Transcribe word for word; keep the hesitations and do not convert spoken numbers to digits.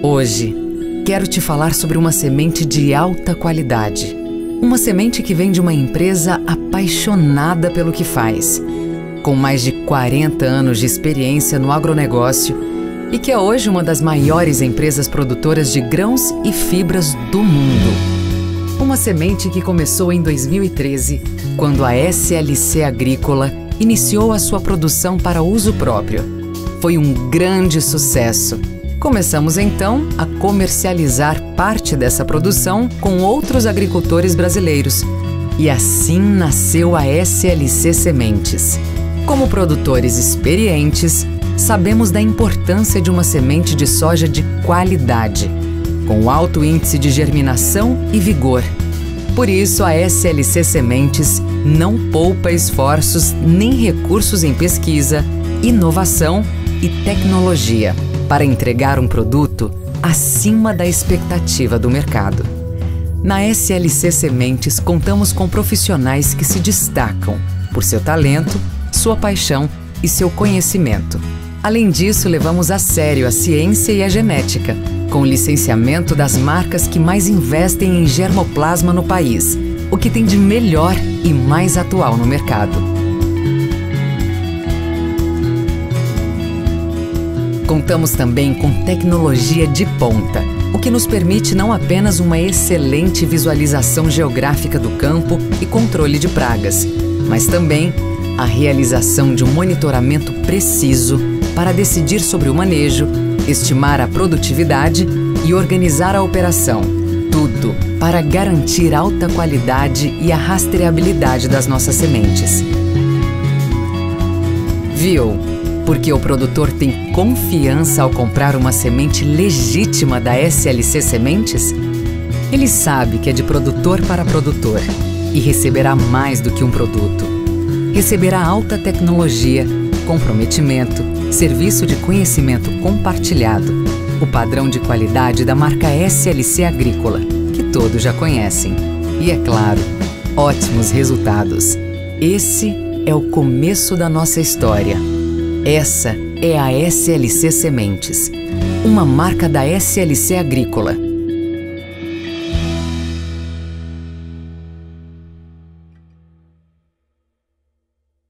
Hoje, quero te falar sobre uma semente de alta qualidade. Uma semente que vem de uma empresa apaixonada pelo que faz, com mais de quarenta anos de experiência no agronegócio e que é hoje uma das maiores empresas produtoras de grãos e fibras do mundo. Uma semente que começou em dois mil e treze, quando a S L C Agrícola iniciou a sua produção para uso próprio. Foi um grande sucesso. Começamos então a comercializar parte dessa produção com outros agricultores brasileiros. E assim nasceu a S L C Sementes. Como produtores experientes, sabemos da importância de uma semente de soja de qualidade, com alto índice de germinação e vigor. Por isso, a S L C Sementes não poupa esforços nem recursos em pesquisa, inovação e tecnologia para entregar um produto acima da expectativa do mercado. Na S L C Sementes, contamos com profissionais que se destacam por seu talento, sua paixão e seu conhecimento. Além disso, levamos a sério a ciência e a genética, com o licenciamento das marcas que mais investem em germoplasma no país, o que tem de melhor e mais atual no mercado. Contamos também com tecnologia de ponta, o que nos permite não apenas uma excelente visualização geográfica do campo e controle de pragas, mas também a realização de um monitoramento preciso para decidir sobre o manejo, estimar a produtividade e organizar a operação. Tudo para garantir alta qualidade e a rastreabilidade das nossas sementes. Viu? Porque o produtor tem confiança ao comprar uma semente legítima da S L C Sementes? Ele sabe que é de produtor para produtor e receberá mais do que um produto. Receberá alta tecnologia, comprometimento, serviço de conhecimento compartilhado, o padrão de qualidade da marca S L C Agrícola, que todos já conhecem. E, é claro, ótimos resultados. Esse é o começo da nossa história. Essa é a S L C Sementes, uma marca da S L C Agrícola.